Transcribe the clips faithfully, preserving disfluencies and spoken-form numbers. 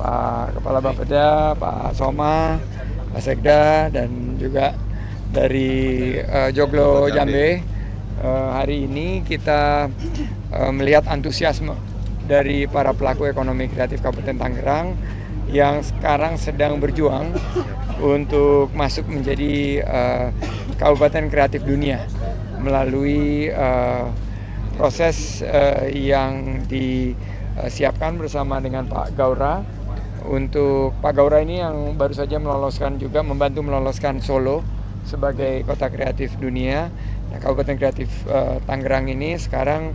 Pak Kepala Bapeda, Pak Soma, Pak Sekda, dan juga dari uh, Joglo Jambe. Uh, hari ini kita uh, melihat antusiasme dari para pelaku ekonomi kreatif Kabupaten Tangerang yang sekarang sedang berjuang untuk masuk menjadi uh, Kabupaten Kreatif Dunia melalui uh, proses uh, yang disiapkan bersama dengan Pak Gaura. Untuk Pak Gaura ini yang baru saja meloloskan juga membantu meloloskan Solo sebagai kota kreatif dunia. Nah, Kabupaten Kreatif uh, Tangerang ini sekarang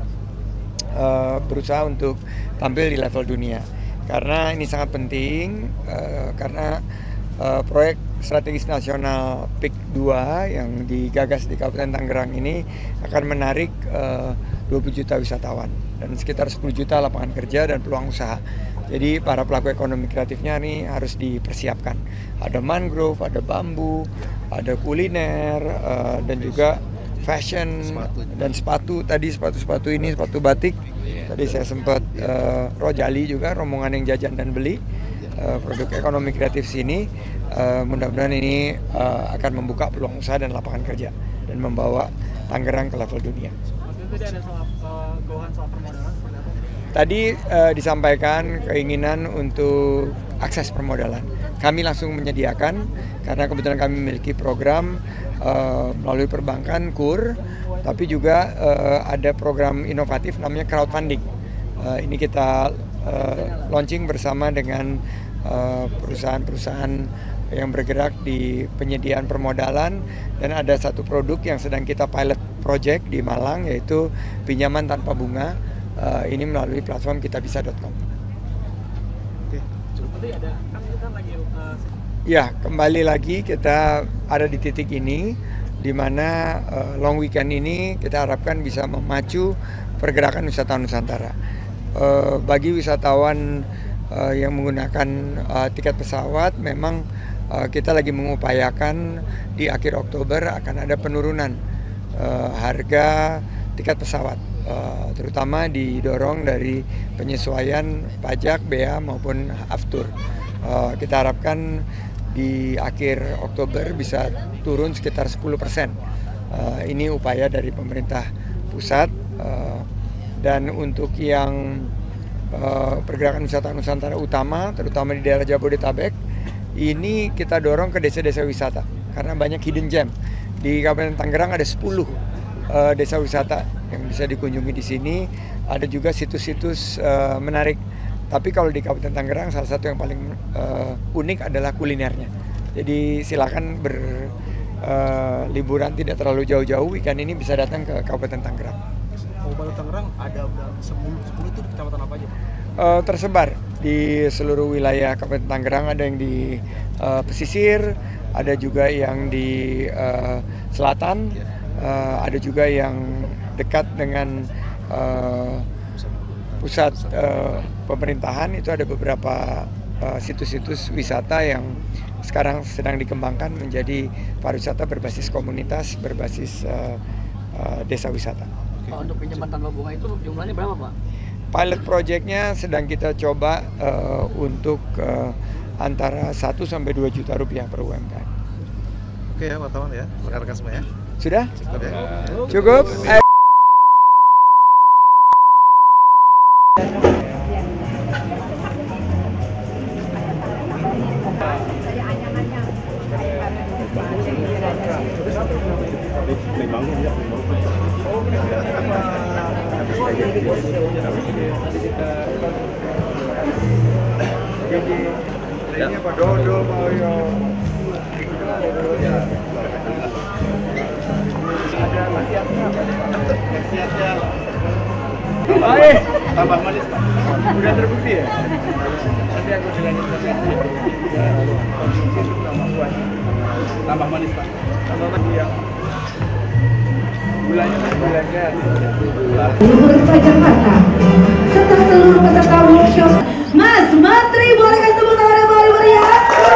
uh, berusaha untuk tampil di level dunia. Karena ini sangat penting, uh, karena uh, proyek strategis nasional P I K dua yang digagas di Kabupaten Tangerang ini akan menarik uh, dua puluh juta wisatawan dan sekitar sepuluh juta lapangan kerja dan peluang usaha. Jadi para pelaku ekonomi kreatifnya ini harus dipersiapkan. Ada mangrove, ada bambu, ada kuliner, uh, dan juga fashion dan sepatu. Tadi sepatu-sepatu ini sepatu batik. Tadi saya sempat uh, Rojali juga, rombongan yang jajan dan beli uh, produk ekonomi kreatif sini. Uh, mudah-mudahan ini uh, akan membuka peluang usaha dan lapangan kerja dan membawa Tangerang ke level dunia. Tadi ada soal uh, keluhan soal permodalan seperti apa? Tadi uh, disampaikan keinginan untuk akses permodalan. Kami langsung menyediakan karena kebetulan kami memiliki program uh, melalui perbankan K U R, tapi juga uh, ada program inovatif namanya crowdfunding. Uh, ini kita uh, launching bersama dengan perusahaan-perusahaan uh, yang bergerak di penyediaan permodalan, dan ada satu produk yang sedang kita pilot project di Malang yaitu pinjaman tanpa bunga. Uh, ini melalui platform kitabisa dot com. Oke, tadi ada kan kita lagi uh... Ya, kembali lagi kita ada di titik ini di mana uh, long weekend ini kita harapkan bisa memacu pergerakan wisatawan Nusantara. Uh, bagi wisatawan uh, yang menggunakan uh, tiket pesawat, memang uh, kita lagi mengupayakan di akhir Oktober akan ada penurunan uh, harga tiket pesawat. Uh, terutama didorong dari penyesuaian pajak, bea maupun aftur. Uh, kita harapkan di akhir Oktober bisa turun sekitar sepuluh persen. Uh, ini upaya dari pemerintah pusat. Uh, dan untuk yang uh, pergerakan wisata Nusantara utama, terutama di daerah Jabodetabek, ini kita dorong ke desa-desa wisata karena banyak hidden gem. Di Kabupaten Tangerang ada sepuluh uh, desa wisata yang bisa dikunjungi di sini. Ada juga situs-situs uh, menarik. Tapi kalau di Kabupaten Tangerang salah satu yang paling uh, unik adalah kulinernya. Jadi silakan berliburan uh, tidak terlalu jauh-jauh. Ikan ini bisa datang ke Kabupaten Tangerang. Kabupaten Tangerang ada sepuluh sepuluh itu di kecamatan apa aja, Pak? Uh, tersebar di seluruh wilayah Kabupaten Tangerang. Ada yang di uh, pesisir, ada juga yang di uh, selatan, uh, ada juga yang dekat dengan uh, pusat uh, pemerintahan. Itu ada beberapa uh, situs-situs wisata yang sekarang sedang dikembangkan menjadi pariwisata berbasis komunitas, berbasis uh, uh, desa wisata. Pak, untuk pinjaman tanpa bunga itu jumlahnya berapa, Pak? Pilot projectnya sedang kita coba uh, untuk uh, antara satu sampai dua juta rupiah per U M K M. Oke ya, wartawan ya, rekan-rekan semua ya. Sudah? Cukup ya? Cukup? Eh. Ini apa dodol mau yo? Ada nasihatnya? Nasihatnya. Baik. Tambah manis, Pak. Udah terbukti ya? Nanti aku bilangin ke konsumsi tambah kuat. Tambah manis, Pak. Tambah manis ya. Gulanya kan gulanya. Gubernur Jakarta serta seluruh peserta workshop. Mas Menteri, boleh kasih tepuk tangan yang paling meriah?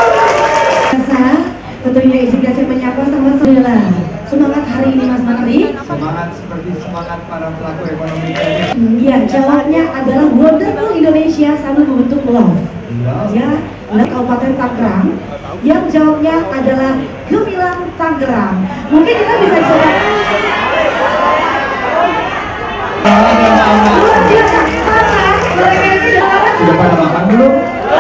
Tentunya izinkan saya menyapa sama semula. Semangat hari ini Mas Menteri. Semangat seperti semangat para pelaku ekonomi. Ya, jawabnya adalah Wonderful Indonesia sambil membentuk love. ya, nah, Kabupaten Tangerang yang jawabnya adalah Gemilang Tangerang. Mungkin kita bisa coba. Luar biasa, karena mereka ini dalam Sudah pada makan belum?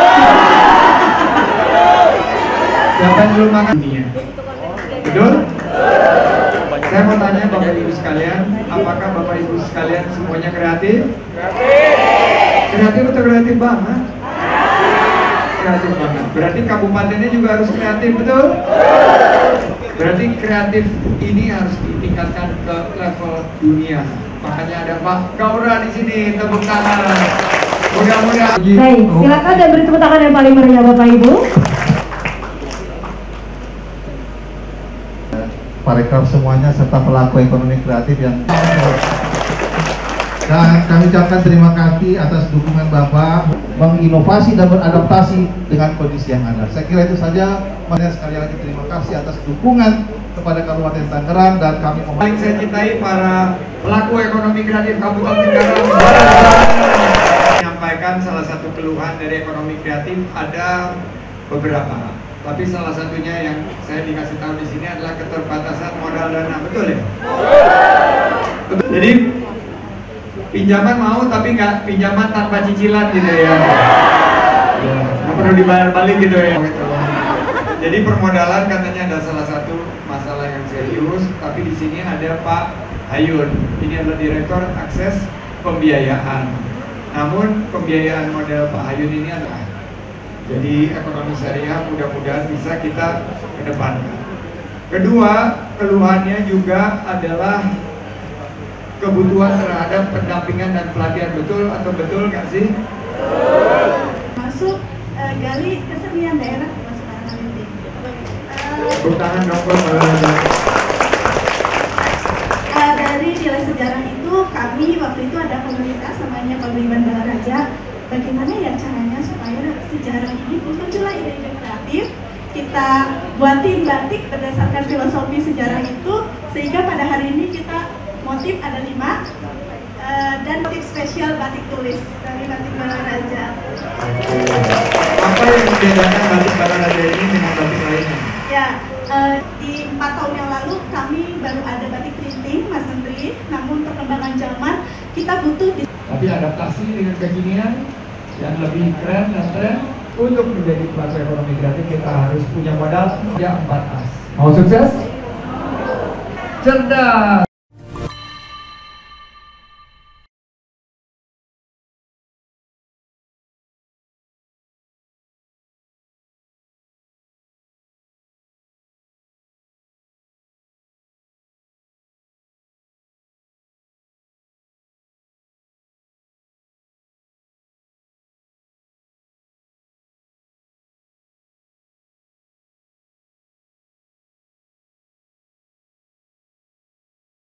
Siapa yang belum makan? Betul? Saya mau tanya Bapak Ibu sekalian, apakah Bapak Ibu sekalian semuanya kreatif? Kreatif atau kreatif banget? Kreatif banget. Berarti kabupatennya juga harus kreatif, betul? Berarti kreatif ini harus ditingkatkan ke level dunia. Makanya ada Pak Gaura di sini, tepuk tangan. Mudah-mudahan. Baik, silakan dan beri tepuk tangan yang paling meriah Bapak Ibu. Parekraf semuanya serta pelaku ekonomi kreatif yang dan kami ucapkan terima kasih atas dukungan Bapak menginovasi dan beradaptasi dengan kondisi yang ada. Saya kira itu saja. Sekali lagi terima kasih atas dukungan kepada Kabupaten Tangerang dan kami paling saya cintai para pelaku ekonomi kreatif Kabupaten Tangerang. Menyampaikan salah satu keluhan dari ekonomi kreatif ada beberapa. Tapi salah satunya yang saya dikasih tahu di sini adalah keterbatasan modal dana, betul ya? Betul. Jadi pinjaman mau tapi nggak pinjaman tanpa cicilan gitu ya? Ya, nggak perlu dibayar balik gitu ya? Gitu. Jadi permodalan katanya ada salah satu masalah yang serius. Tapi di sini ada Pak Hayun. Ini adalah Direktur Akses Pembiayaan. Namun pembiayaan model Pak Hayun ini adalah jadi ekonomi syariah mudah-mudahan bisa kita kedepankan. Kedua, keluhannya juga adalah kebutuhan terhadap pendampingan dan pelatihan, betul atau betul nggak sih? Masuk uh, gali kesenian daerah masuk anak ini. Tepuk tangan dong, uh, dari nilai sejarah itu kami waktu itu ada komunitas namanya Paguyuban Balaraja. Bagaimana ya caranya supaya sejarah ini muncullah ide-ide kreatif, kita buatin batik berdasarkan filosofi sejarah itu, sehingga pada hari ini kita motif ada lima uh, dan motif spesial batik tulis dari batik Balaraja. Apa yang membedakan batik Balaraja ini dengan batik lainnya? Ya, uh, di empat tahun yang lalu kami baru ada batik printing, Mas Menteri. Namun perkembangan zaman kita butuh di Tapi adaptasi dengan kekinian yang lebih keren dan tren. Untuk menjadi pelaku ekonomi kreatif kita harus punya modal ya empat as. Mau sukses? Cerdas.